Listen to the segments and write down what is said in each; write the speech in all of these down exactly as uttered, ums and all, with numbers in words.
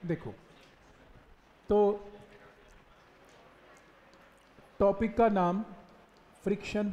देखो, तो टॉपिक का नाम फ्रिक्शन,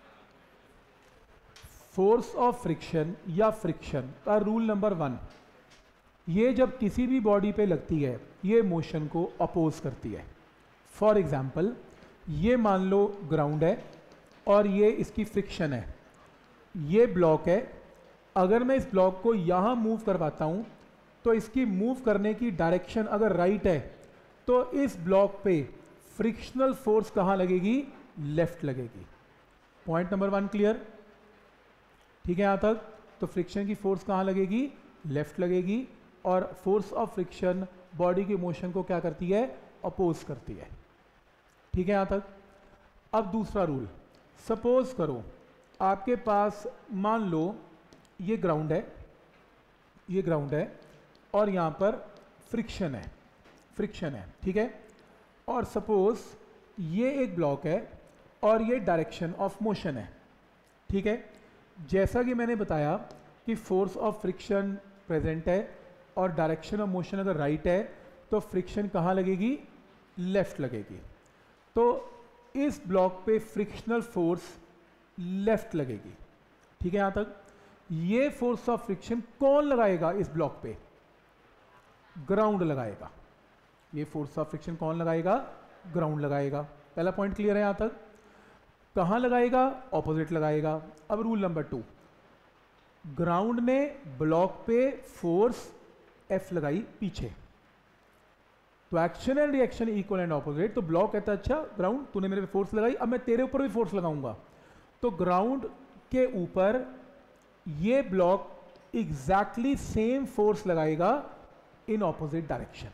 फोर्स ऑफ फ्रिक्शन या फ्रिक्शन का रूल नंबर वन, ये जब किसी भी बॉडी पे लगती है ये मोशन को अपोज करती है। फॉर एग्जाम्पल, ये मान लो ग्राउंड है और ये इसकी फ्रिक्शन है, ये ब्लॉक है। अगर मैं इस ब्लॉक को यहाँ मूव करवाता हूँ तो इसकी मूव करने की डायरेक्शन अगर राइट है तो इस ब्लॉक पे फ्रिक्शनल फोर्स कहाँ लगेगी? लेफ्ट लगेगी। Point number one clear? ठीक है यहाँ तक? तो फ्रिक्शन की फोर्स कहाँ लगेगी? लेफ्ट लगेगी। और फोर्स ऑफ फ्रिक्शन बॉडी के मोशन को क्या करती है? अपोज करती है। ठीक है यहाँ तक? अब दूसरा रूल, सपोज करो आपके पास मान लो ये ग्राउंड है, ये ग्राउंड है और यहाँ पर फ्रिक्शन है, फ्रिक्शन है, ठीक है। और सपोज ये एक ब्लॉक है और ये डायरेक्शन ऑफ मोशन है, ठीक है। जैसा कि मैंने बताया कि फोर्स ऑफ फ्रिक्शन प्रेजेंट है और डायरेक्शन ऑफ मोशन अगर राइट है तो फ्रिक्शन कहाँ लगेगी? लेफ्ट लगेगी। तो इस ब्लॉक पे फ्रिक्शनल फोर्स लेफ्ट लगेगी। ठीक है यहाँ तक? ये फोर्स ऑफ फ्रिक्शन कौन लगाएगा इस ब्लॉक पे? ग्राउंड लगाएगा। ये फोर्स ऑफ फ्रिक्शन कौन लगाएगा? ग्राउंड लगाएगा। पहला पॉइंट क्लियर है यहाँ तक? कहाँ लगाएगा? ऑपोजिट लगाएगा। अब रूल नंबर टू, ग्राउंड ने ब्लॉक पे फोर्स एफ लगाई पीछे, तो action and reaction equal and opposite. तो ब्लॉक कहता है अच्छा ग्राउंड तूने मेरे पे फोर्स लगाई, अब मैं तेरे ऊपर भी फोर्स लगाऊंगा। तो ग्राउंड के ऊपर ये ब्लॉक एग्जैक्टली सेम फोर्स लगाएगा इन ऑपोजिट डायरेक्शन।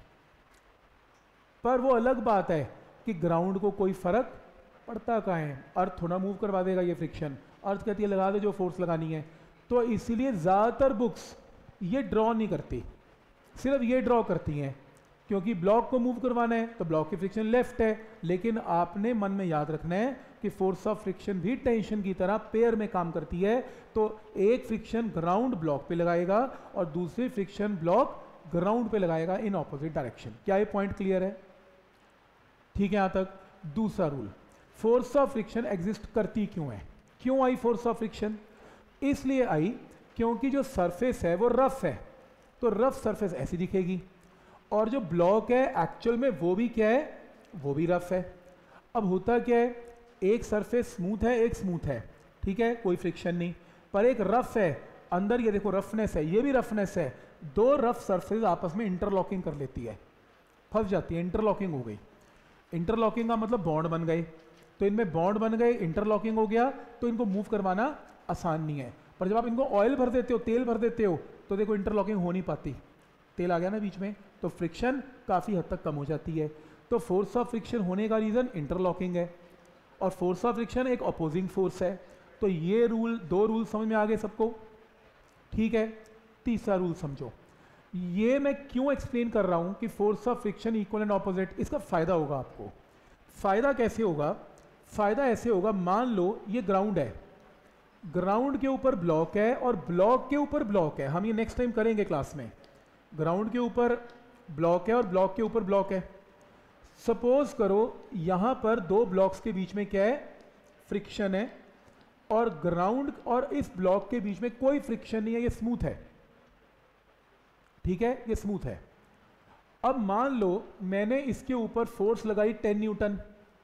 पर वो अलग बात है कि ग्राउंड को कोई फर्क पड़ता कहाँ है, अर्थ थोड़ा मूव करवा देगा ये फ्रिक्शन, अर्थ कहती है लगा दे जो फोर्स लगानी है। तो इसीलिए ज़्यादातर बुक्स ये ड्रॉ नहीं करती, सिर्फ ये ड्रॉ करती हैं क्योंकि ब्लॉक को मूव करवाना है तो ब्लॉक की फ्रिक्शन लेफ्ट है। लेकिन आपने मन में याद रखना है कि फोर्स ऑफ फ्रिक्शन भी टेंशन की तरह पेयर में काम करती है। तो एक फ्रिक्शन ग्राउंड ब्लॉक पे लगाएगा और दूसरी फ्रिक्शन ब्लॉक ग्राउंड पे लगाएगा इन ऑपोजिट डायरेक्शन। क्या ये पॉइंट क्लियर है? ठीक है यहाँ तक? दूसरा rule, force of friction exist करती क्यों है? क्यों आई फोर्स ऑफ फ्रिक्शन? इसलिए आई क्योंकि जो सरफेस है वो रफ है, तो रफ सरफेस ऐसी दिखेगी और जो ब्लॉक है एक्चुअल में वो भी क्या है? वो भी रफ है। अब होता क्या है, एक सरफेस स्मूथ है, एक स्मूथ है, ठीक है, कोई फ्रिक्शन नहीं, पर एक रफ है, अंदर ये देखो रफनेस है, ये भी रफनेस है। दो रफ सरफेस आपस में इंटरलॉकिंग कर लेती है, फंस जाती है, इंटरलॉकिंग हो गई। इंटरलॉकिंग का मतलब बॉन्ड बन गए, तो इनमें बॉन्ड बन गए, इंटरलॉकिंग हो गया, तो इनको मूव करवाना आसान नहीं है। पर जब आप इनको ऑयल भर देते हो, तेल भर देते हो, तो देखो इंटरलॉकिंग हो नहीं पाती, तेल आ गया ना बीच में, तो फ्रिक्शन काफ़ी हद तक कम हो जाती है। तो फोर्स ऑफ फ्रिक्शन होने का रीज़न इंटरलॉकिंग है और फोर्स ऑफ फ्रिक्शन एक अपोजिंग फोर्स है। तो ये रूल, दो रूल समझ में आ गए सबको? ठीक है। तीसरा रूल समझो, ये मैं क्यों एक्सप्लेन कर रहा हूं कि force of friction equal and opposite, इसका फायदा होगा आपको। फायदा कैसे होगा? फायदा ऐसे होगा, मान लो ये ग्राउंड है, ग्राउंड के ऊपर ब्लॉक है और ब्लॉक के ऊपर ब्लॉक है, हम ये नेक्स्ट टाइम करेंगे क्लास में। ग्राउंड के ऊपर ब्लॉक है और ब्लॉक के ऊपर ब्लॉक है। सपोज करो यहां पर दो ब्लॉक्स के बीच में क्या है? फ्रिक्शन है और ग्राउंड और इस ब्लॉक के बीच में कोई फ्रिक्शन नहीं है, ये स्मूथ है, ठीक है, ये स्मूथ है। अब मान लो मैंने इसके ऊपर फोर्स लगाई टेन न्यूटन।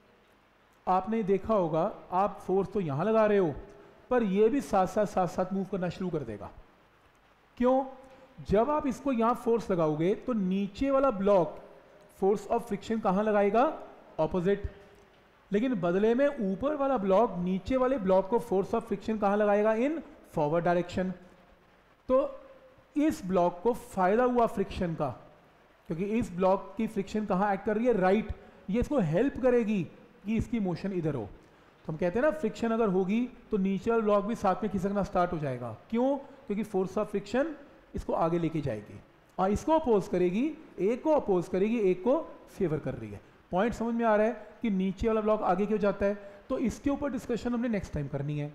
आपने देखा होगा, आप फोर्स तो यहां लगा रहे हो पर ये भी साथ साथ साथ साथ मूव करना शुरू कर देगा। क्यों? जब आप इसको यहां फोर्स लगाओगे तो नीचे वाला ब्लॉक फोर्स ऑफ फ्रिक्शन कहां लगाएगा? ऑपोजिट। लेकिन बदले में ऊपर वाला ब्लॉक नीचे वाले ब्लॉक को फोर्स ऑफ फ्रिक्शन कहां लगाएगा? In forward direction. तो इस ब्लॉक को फायदा हुआ फ्रिक्शन का, क्योंकि इस ब्लॉक की फ्रिक्शन कहां एक्ट कर रही है? राइट। ये इसको हेल्प करेगी कि इसकी मोशन इधर हो। तो हम कहते हैं ना, फ्रिक्शन अगर होगी तो नीचे वाला ब्लॉक भी साथ में खिसकना स्टार्ट हो जाएगा। क्यों? क्योंकि फोर्स ऑफ फ्रिक्शन इसको आगे लेके जाएगी और इसको अपोज करेगी, एक को अपोज करेगी, एक को फेवर कर रही है। पॉइंट समझ में आ रहा है कि नीचे वाला ब्लॉक आगे क्यों जाता है? तो इसके ऊपर डिस्कशन हमने नेक्स्ट टाइम करनी है।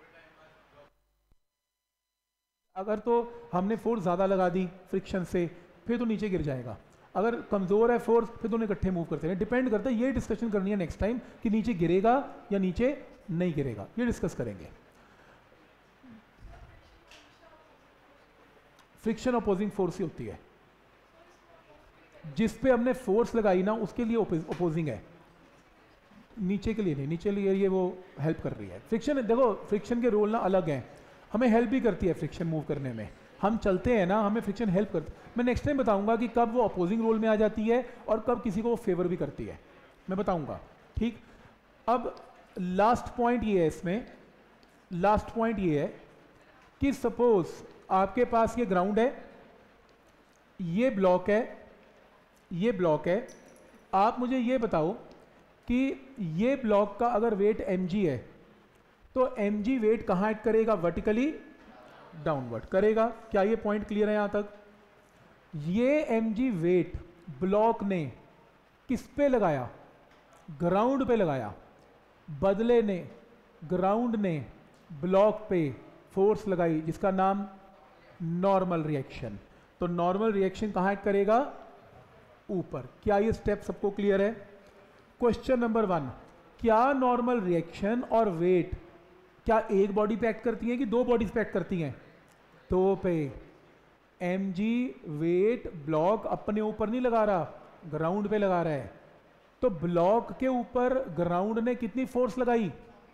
अगर तो हमने फोर्स ज़्यादा लगा दी फ्रिक्शन से फिर तो नीचे गिर जाएगा, अगर कमज़ोर है फोर्स फिर दोनों इकट्ठे मूव करते हैं। डिपेंड करता है, ये डिस्कशन करनी है नेक्स्ट टाइम कि नीचे गिरेगा या नीचे नहीं गिरेगा, ये डिस्कस करेंगे। फ्रिक्शन अपोजिंग फोर्स ही होती है, जिस पे हमने फोर्स लगाई ना उसके लिए अपोजिंग है, नीचे के लिए नहीं, नीचे लिए ये वो हेल्प कर रही है। फ्रिक्शन देखो, फ्रिक्शन के रोल ना अलग हैं, हमें हेल्प भी करती है फ्रिक्शन मूव करने में, हम चलते हैं ना हमें फ्रिक्शन हेल्प करती है। मैं नेक्स्ट टाइम बताऊंगा कि कब वो अपोजिंग रोल में आ जाती है और कब किसी को वो फेवर भी करती है, मैं बताऊंगा, ठीक। अब लास्ट पॉइंट ये है इसमें, लास्ट पॉइंट ये है कि सपोज आपके पास ये ग्राउंड है, ये ब्लॉक है, ये ब्लॉक है, आप मुझे ये बताओ कि ये ब्लॉक का अगर वेट mg है तो mg वेट कहाँ एक्ट करेगा, वर्टिकली डाउनवर्ड करेगा। क्या ये पॉइंट क्लियर है यहां तक? ये mg वेट ब्लॉक ने किस पे लगाया, ग्राउंड पे लगाया, बदले ने ग्राउंड ने ब्लॉक पे फोर्स लगाई जिसका नाम नॉर्मल रिएक्शन। तो नॉर्मल रिएक्शन कहाँ एक्ट करेगा, ऊपर। क्या ये स्टेप सबको क्लियर है? क्वेश्चन नंबर वन, क्या नॉर्मल रिएक्शन और वेट क्या एक बॉडी पे एक्ट करती हैं कि दो बॉडीज पे एक्ट करती हैं? दो पे। mg वेट ब्लॉक अपने ऊपर नहीं लगा रहा, ग्राउंड पे लगा रहा है, तो ब्लॉक के ऊपर ग्राउंड ने कितनी फोर्स लगाई,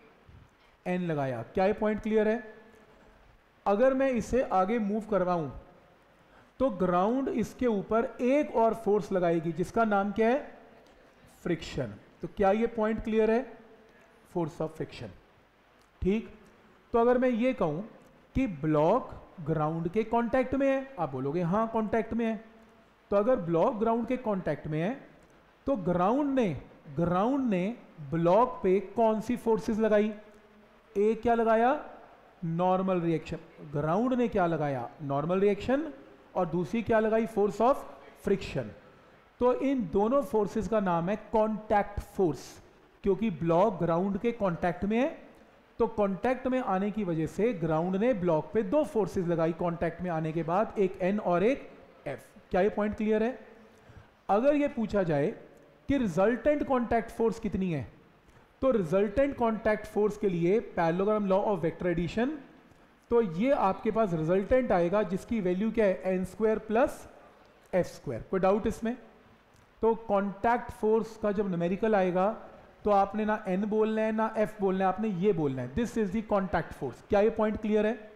n लगाया। क्या ये पॉइंट क्लियर है? अगर मैं इसे आगे मूव करवाऊं तो ग्राउंड इसके ऊपर एक और फोर्स लगाएगी जिसका नाम क्या है, फ्रिक्शन। तो क्या ये पॉइंट क्लियर है, फोर्स ऑफ फ्रिक्शन, ठीक। तो अगर मैं ये कहूं कि ब्लॉक ग्राउंड के कांटेक्ट में है, आप बोलोगे हाँ कांटेक्ट में है। तो अगर ब्लॉक ग्राउंड के कांटेक्ट में है तो ग्राउंड ने ग्राउंड ने ब्लॉक पे कौन सी फोर्सेस लगाई? एक क्या लगाया, नॉर्मल रिएक्शन। ग्राउंड ने क्या लगाया, नॉर्मल रिएक्शन, और दूसरी क्या लगाई, फोर्स ऑफ फ्रिक्शन। तो इन दोनों फोर्सेस का नाम है कांटेक्ट फोर्स, क्योंकि ब्लॉक ग्राउंड के कांटेक्ट में है, तो कांटेक्ट में आने की वजह से ग्राउंड ने ब्लॉक पे दो फोर्सेस लगाई कांटेक्ट में आने के बाद, एक N और एक F। क्या ये पॉइंट क्लियर है? अगर ये पूछा जाए कि रिजल्टेंट कांटेक्ट फोर्स कितनी है, तो रिजल्टेंट कांटेक्ट फोर्स के लिए parallelogram law of vector addition, तो ये आपके पास रिजल्टेंट आएगा जिसकी वैल्यू क्या है, N square plus F square. कोई डाउट इसमें? तो कांटेक्ट फोर्स का जब न्यूमेरिकल आएगा तो आपने ना एन बोलना है ना एफ बोलना है, आपने ये बोलना है, this is the contact force. क्या ये पॉइंट क्लियर है?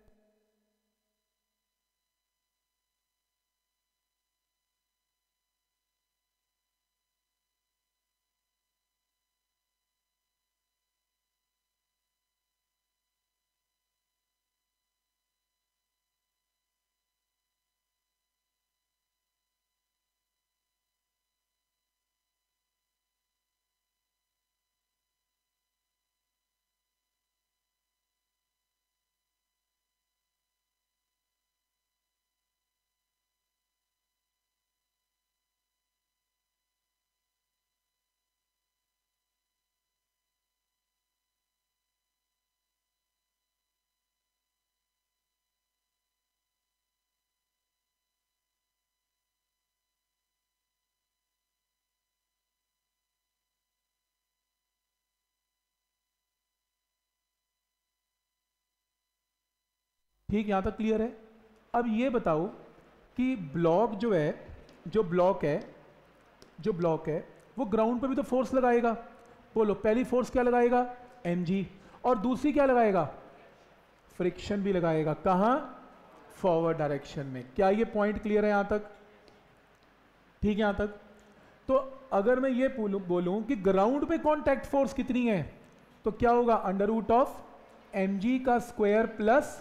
ठीक, यहां तक क्लियर है। अब ये बताओ कि ब्लॉक जो है जो ब्लॉक है जो ब्लॉक है वो ग्राउंड पे भी तो फोर्स लगाएगा। बोलो, पहली फोर्स क्या लगाएगा, mg, और दूसरी क्या लगाएगा, फ्रिक्शन भी लगाएगा। कहां, फॉरवर्ड डायरेक्शन में। क्या ये पॉइंट क्लियर है यहां तक? ठीक है यहां तक। तो अगर मैं ये बोलूं बोलूं कि ग्राउंड पे कांटेक्ट फोर्स कितनी है, तो क्या होगा, अंडर रूट ऑफ mg का स्क्वायर प्लस,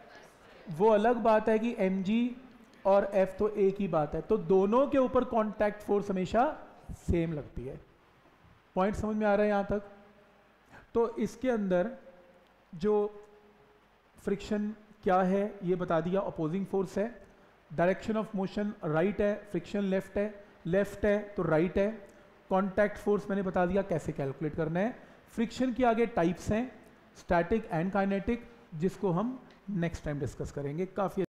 वो अलग बात है कि mg और f तो एक ही बात है, तो दोनों के ऊपर कांटेक्ट फोर्स हमेशा सेम लगती है। पॉइंट समझ में आ रहा है यहां तक? तो इसके अंदर जो फ्रिक्शन क्या है ये बता दिया, अपोजिंग फोर्स है, डायरेक्शन ऑफ मोशन राइट है, फ्रिक्शन लेफ्ट है, लेफ्ट है तो राइट है, कांटेक्ट फोर्स मैंने बता दिया कैसे कैलकुलेट करना है। फ्रिक्शन के आगे टाइप्स हैं, स्टैटिक एंड काइनेटिक, जिसको हम नेक्स्ट टाइम डिस्कस करेंगे। काफ़ी